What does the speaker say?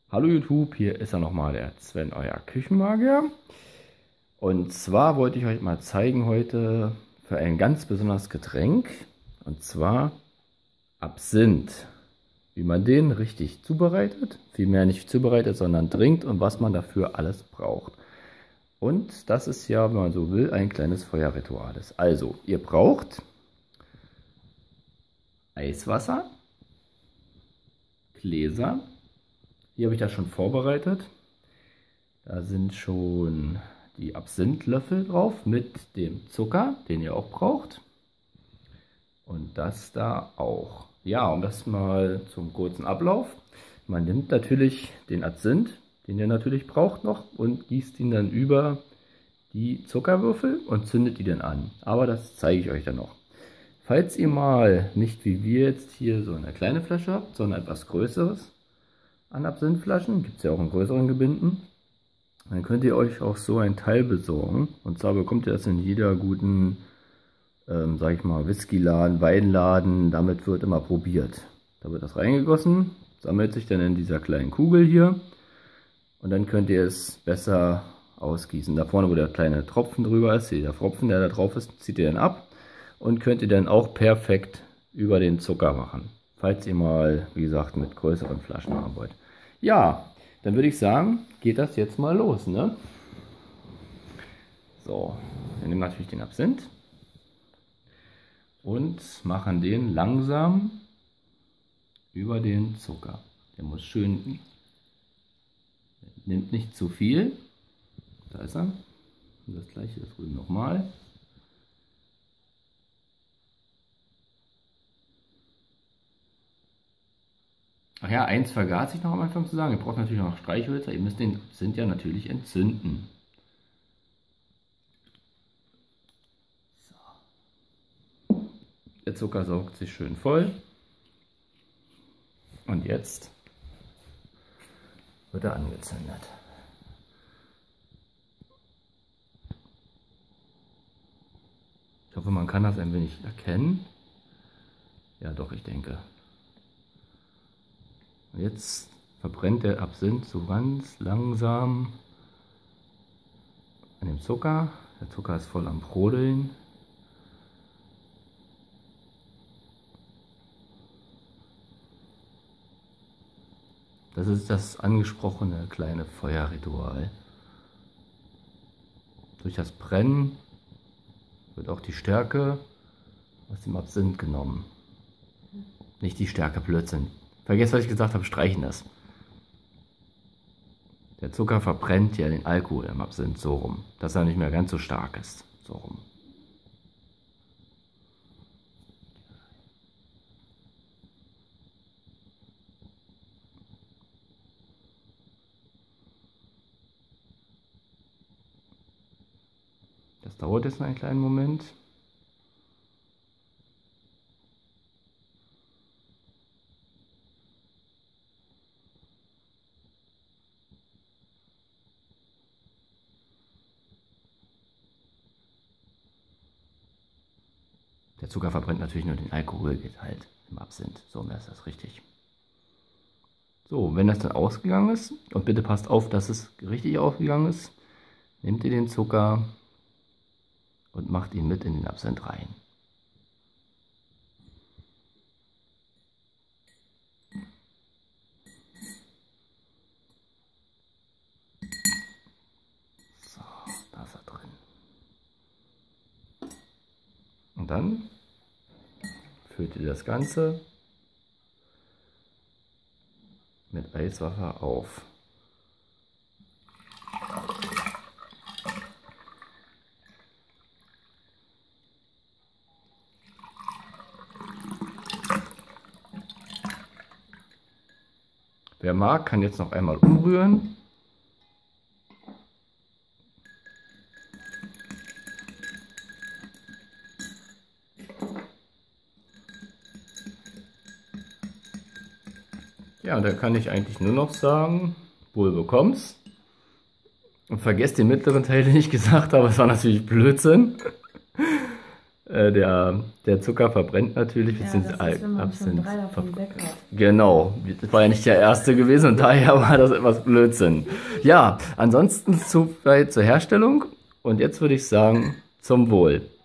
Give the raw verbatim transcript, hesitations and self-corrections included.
Hallo YouTube, hier ist er nochmal, der Sven, euer Küchenmagier. Und zwar wollte ich euch mal zeigen heute für ein ganz besonderes Getränk. Und zwar Absinth. Wie man den richtig zubereitet. Vielmehr nicht zubereitet, sondern trinkt und was man dafür alles braucht. Und das ist ja, wenn man so will, ein kleines Feuerritual. Also, ihr braucht Eiswasser, Gläser. Hier habe ich das schon vorbereitet. Da sind schon die Absinthlöffel drauf mit dem Zucker, den ihr auch braucht. Und das da auch. Ja, und das mal zum kurzen Ablauf. Man nimmt natürlich den Absinth, den ihr natürlich braucht noch, und gießt ihn dann über die Zuckerwürfel und zündet die dann an. Aber das zeige ich euch dann noch. Falls ihr mal nicht wie wir jetzt hier so eine kleine Flasche habt, sondern etwas Größeres an Absinthflaschen, gibt es ja auch in größeren Gebinden, dann könnt ihr euch auch so ein Teil besorgen. Und zwar bekommt ihr das in jeder guten, ähm, sag ich mal, Whiskyladen, Weinladen. Damit wird immer probiert. Da wird das reingegossen, sammelt sich dann in dieser kleinen Kugel hier. Und dann könnt ihr es besser ausgießen. Da vorne, wo der kleine Tropfen drüber ist, der Tropfen, der da drauf ist, zieht ihr dann ab. Und könnt ihr dann auch perfekt über den Zucker machen. Falls ihr mal, wie gesagt, mit größeren Flaschen haben wollt. Ja, dann würde ich sagen, geht das jetzt mal los, ne? So, wir nehmen natürlich den Absinth und machen den langsam über den Zucker. Der muss schön, nimmt nicht zu viel. Da ist er. Und das gleiche ist drüben nochmal. Ach ja, eins vergaß ich noch am Anfang zu sagen. Ihr braucht natürlich noch Streichhölzer. Ihr müsst den Absinth ja natürlich entzünden. So. Der Zucker saugt sich schön voll. Und jetzt wird er angezündet. Ich hoffe, man kann das ein wenig erkennen. Ja, doch, ich denke. Und jetzt verbrennt der Absinth so ganz langsam an dem Zucker. Der Zucker ist voll am Brodeln. Das ist das angesprochene kleine Feuerritual. Durch das Brennen wird auch die Stärke aus dem Absinth genommen. Nicht die Stärke, Blödsinn. Vergesst, was ich gesagt habe, streichen das. Der Zucker verbrennt ja den Alkohol im Absinth so rum, dass er nicht mehr ganz so stark ist. So rum. Das dauert jetzt einen kleinen Moment. Der Zucker verbrennt natürlich nur den Alkoholgehalt im Absinth. So ist das richtig. So, wenn das dann ausgegangen ist, und bitte passt auf, dass es richtig ausgegangen ist, nehmt ihr den Zucker und macht ihn mit in den Absinth rein. So, da ist er drin. Und dann füllt ihr das Ganze mit Eiswasser auf. Wer mag, kann jetzt noch einmal umrühren. Ja, und da kann ich eigentlich nur noch sagen, wohl bekomm's. Und vergesst den mittleren Teil, den ich gesagt habe, es war natürlich Blödsinn. Äh, der, der Zucker verbrennt natürlich. Ja, beziehungsweise das ist, wenn man schon Absinth drei davon verbrennt. weg hat. Genau, das war ja nicht der erste gewesen und daher war das etwas Blödsinn. Ja, ansonsten zu, zur Herstellung und jetzt würde ich sagen, zum Wohl.